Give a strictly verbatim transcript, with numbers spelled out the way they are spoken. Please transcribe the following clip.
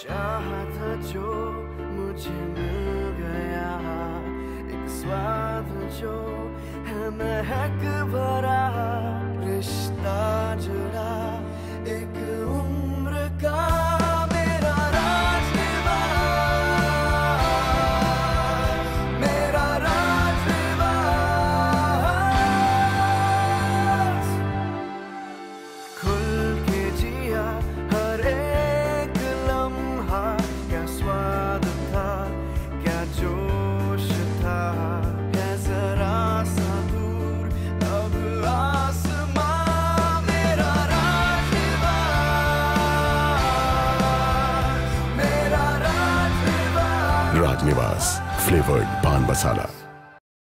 चाहा था जो मुझे मिल गया, एक स्वाद जो है महक भरा, रिश्ता जुड़ा एक उम्र का, मेरा राज निवास, मेरा राज निवास। खुल के जिया हर एक लम्हा, क्या स्वाद था, क्या जोश था, है जरा सा दूर अब आसमां, मेरा राज निवास, मेरा राज निवास। राज निवास फ्लेवर्ड पान मसाला।